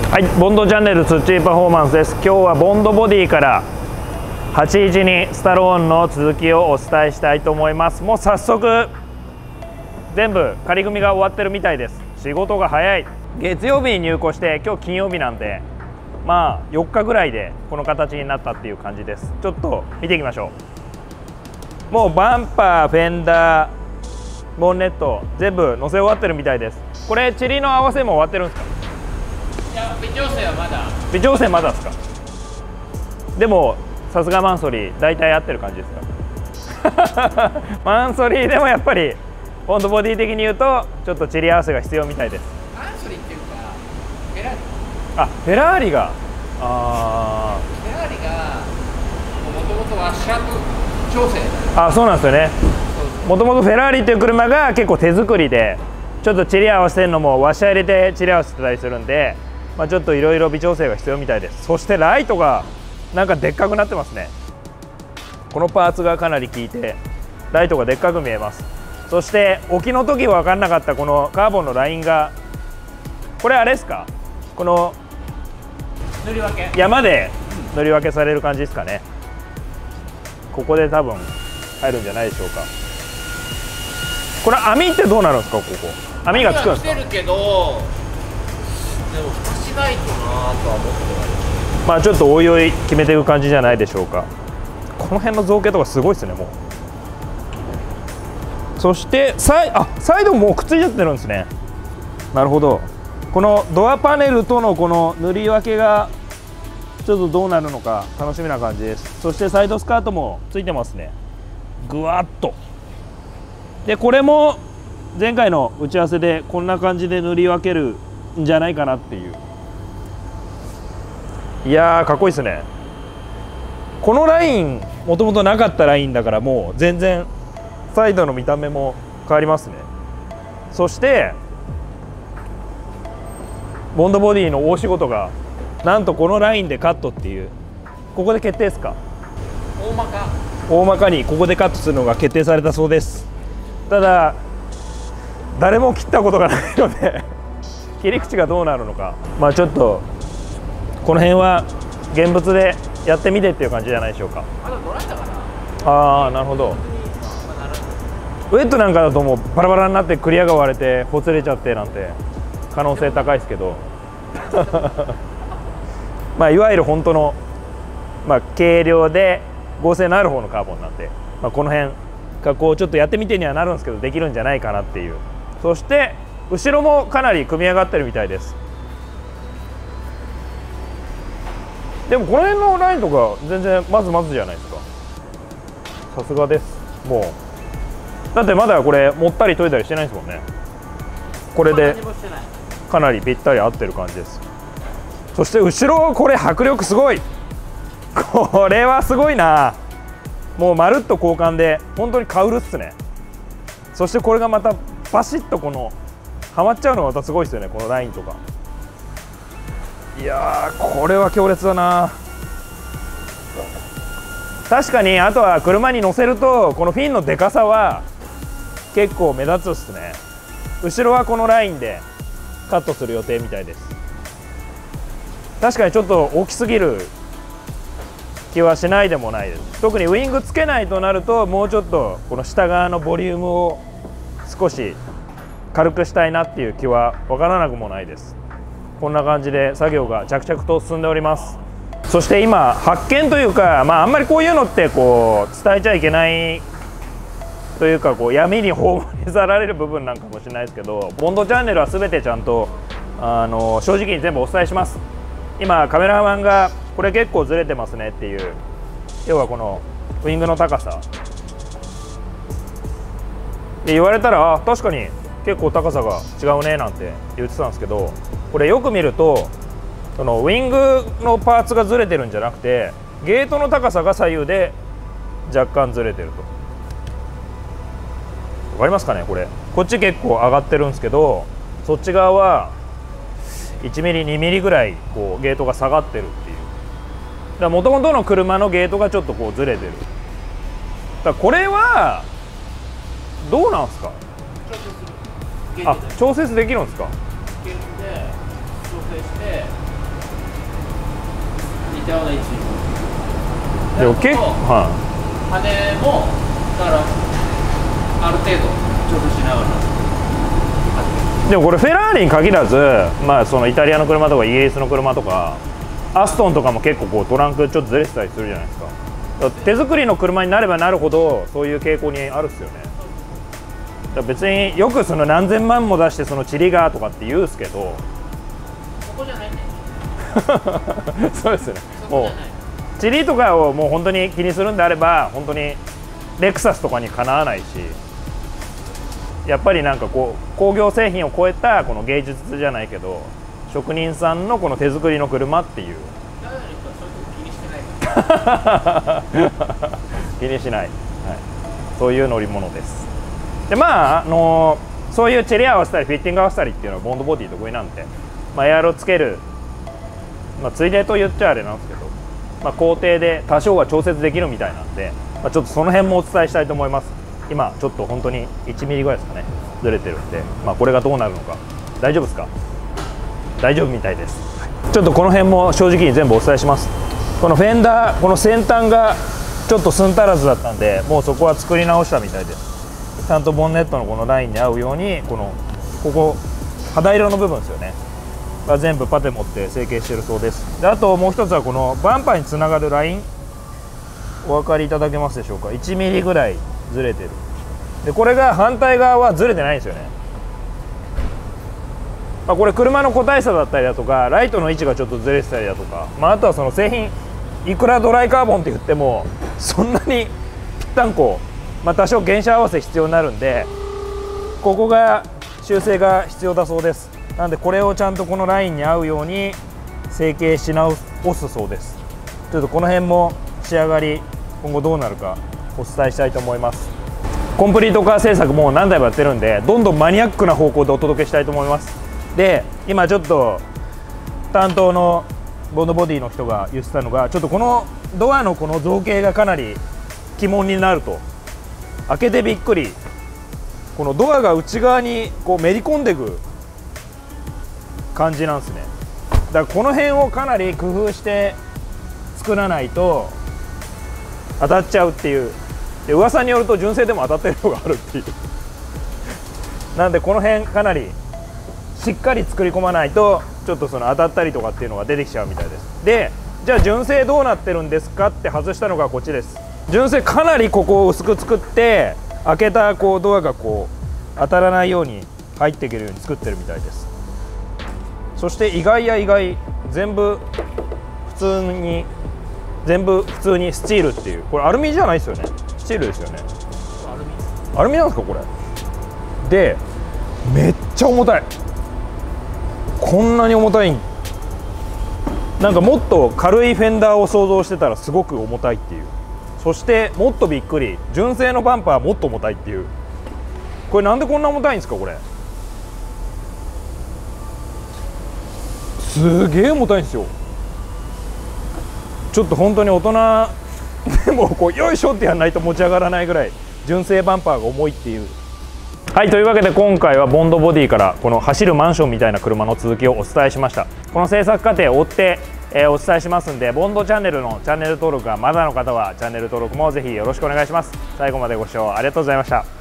はい、ボンドチャンネルツッチーパフォーマンスです。今日はボンドボディから812スタローンの続きをお伝えしたいと思います。もう早速全部仮組みが終わってるみたいです。仕事が早い。月曜日に入庫して今日金曜日なんで、まあ4日ぐらいでこの形になったっていう感じです。ちょっと見ていきましょう。もうバンパー、フェンダー、ボンネット全部乗せ終わってるみたいです。これチリの合わせも終わってるんですか？ いや、微調整はまだ。 微調整まだですか？でもさすがマンソリー大体合ってる感じですか？マンソリーでもやっぱりボンドボディ的に言うとちょっとチリ合わせが必要みたいです。 マンソリーっていうかフェラーリ。 あ、フェラーリがフェラーリがもともとワッシャー調整。 あ、そうなんですよね。もともとフェラーリっていう車が結構手作りでちょっとチリ合わせるのもワッシャー入れてチリ合わせてたりするんで、まあ、ちょっといろいろ微調整が必要みたいです。そしてライトがなんかでっかくなってますね。このパーツがかなり効いてライトがでっかく見えます。そして置きの時分かんなかったこのカーボンのラインが、これあれですか？この塗り分け山で塗り分けされる感じですかね。ここで多分入るんじゃないでしょうか。これ網ってどうなるんですか？ここ網がつくんですか？ 来てるけど、でも蓋しないとなとは思ってはいる。 まあちょっとおいおい決めていく感じじゃないでしょうか。この辺の造形とかすごいですね。もうそしてサイドももうくっついちゃってるんですね。なるほど。このドアパネルとのこの塗り分けがちょっとどうなるのか楽しみな感じです。そしてサイドスカートもついてますね。ぐわっと。でこれも前回の打ち合わせでこんな感じで塗り分けるんじゃないかなっていう。いやーかっこいいですね。このラインもともとなかったラインだからもう全然サイドの見た目も変わりますね。そしてボンドボディの大仕事がなんとこのラインでカットっていう、ここで決定ですか？大まかにここでカットするのが決定されたそうです。ただ誰も切ったことがないので切り口がどうなるのか、まあちょっとこの辺は現物でやってみてっていう感じじゃないでしょうか。 まだドライだから。 ああ、なるほど。ウェットなんかだともうバラバラになってクリアが割れてほつれちゃってなんて可能性高いですけどまあいわゆる本当の、まあ、軽量で合成のある方のカーボンなんで、まあ、この辺加工をちょっとやってみてにはなるんですけどできるんじゃないかなっていう。そして後ろもかなり組み上がってるみたいです。でもこの辺のラインとか全然まずまずじゃないですか。さすがです。もうだってまだこれ持ったり研いだりしてないですもんね。これでかなりぴったり合ってる感じです。そして後ろこれ迫力すごい。これはすごいな。もうまるっと交換で本当にカウルっすね。そしてこれがまたバシッとこのはまっちゃうのがまたすごいですよね。このラインとか。いやーこれは強烈だな。確かにあとは車に乗せるとこのフィンのでかさは結構目立つっすね。後ろはこのラインでカットする予定みたいです。確かにちょっと大きすぎる気はしないでもないです。特にウイングつけないとなるともうちょっとこの下側のボリュームを少し軽くしたいなっていう気は分からなくもないです。こんな感じで作業が着々と進んでおります。そして今発見というか、まあ、あんまりこういうのってこう伝えちゃいけないというかこう闇に葬り去られる部分なんかもしれないですけど、ボンドチャンネルは全てちゃんと正直に全部お伝えします。今カメラマンがこれ結構ずれてますねっていう、要はこのウイングの高さで言われたら、あ確かに結構高さが違うねなんて言ってたんですけど、これよく見るとそのウイングのパーツがずれてるんじゃなくてゲートの高さが左右で若干ずれてると。分かりますかね。これこっち結構上がってるんですけど、そっち側は1ミリ2ミリぐらいこうゲートが下がってるっていう。もともとの車のゲートがちょっとこうずれてる。だこれはどうなんですか？調節できるんですか？ ゲートで調整してたような位置にでも結構、は羽もだからある程度調整しながら。 い、でもこれフェラーリに限らず、まあそのイタリアの車とかイギリスの車とかアストンとかも結構こうトランクちょっとずれてたりするじゃないですか。だから手作りの車になればなるほどそういう傾向にあるっすよね。だから別によくその何千万も出してそのチリがとかって言うんですけど、 ここじゃないね。 そうですよね。もそこじゃないうチリとかをもう本当に気にするんであれば本当にレクサスとかにかなわないし、やっぱりなんかこう工業製品を超えたこの芸術じゃないけど職人さんのこの手作りの車っていう。 ダイヤの人はそういうとこ気にしてないから。 気にしない、はい、そういう乗り物です。でまあそういうチェリー合わせたりフィッティング合わせたりっていうのはボンドボディ得意なんで、まあ、エアロつける、まあ、ついでと言っちゃあれなんですけど、まあ、工程で多少は調節できるみたいなんで、まあ、ちょっとその辺もお伝えしたいと思います。今ちょっと本当に1ミリぐらいですかねずれてるんで、まあ、これがどうなるのか。大丈夫ですか？大丈夫みたいです。ちょっとこの辺も正直に全部お伝えします。このフェンダー、この先端がちょっと寸足らずだったんでもうそこは作り直したみたいです。ちゃんとボンネットのこのラインに合うようにここ肌色の部分ですよねが全部パテ持って成形してるそうです。であともう一つはこのバンパーにつながるライン、お分かりいただけますでしょうか。1ミリぐらいずれてる。でこれが反対側はずれてないんですよね。まあ、これ車の個体差だったりだとかライトの位置がちょっとずれてたりだとか、まあ、あとはその製品いくらドライカーボンって言ってもそんなにぴったんこ、まあ、多少原車合わせ必要になるんでここが修正が必要だそうです。なんでこれをちゃんとこのラインに合うように成形し直すそうです。ちょっとこの辺も仕上がり今後どうなるかお伝えしたいと思います。コンプリートカー製作もう何台もやってるんでどんどんマニアックな方向でお届けしたいと思います。で今ちょっと担当のボンドボディの人が言ってたのがちょっとこのドアのこの造形がかなり鬼門になると。開けてびっくり、このドアが内側にこうめり込んでいく感じなんですね。だからこの辺をかなり工夫して作らないと当たっちゃうっていう。で噂によると純正でも当たってるのがあるっていうなんでこの辺かなりしっかり作り込まないとちょっとその当たったりとかっていうのが出てきちゃうみたいです。でじゃあ純正どうなってるんですかって外したのがこっちです。純正かなりここを薄く作って開けたこうドアがこう当たらないように入っていけるように作ってるみたいです。そして意外や意外全部普通にスチールっていう、これアルミじゃないですよね、スチールですよね。アルミなんですかこれ。でめっちゃ重たい。こんなに重たい。なんかもっと軽いフェンダーを想像してたらすごく重たいっていう。そしてもっとびっくり、純正のバンパーはもっと重たいっていう。これなんでこんな重たいんですかこれ。すげえ重たいんですよ。ちょっと本当に大人でもこうよいしょってやらないと持ち上がらないぐらい純正バンパーが重いっていう。はい、というわけで今回はボンドボディからこの走るマンションみたいな車の続きをお伝えしました。この制作過程を追ってお伝えしますんで、ボンドチャンネルのチャンネル登録がまだの方はチャンネル登録もぜひよろしくお願いします。最後までご視聴ありがとうございました。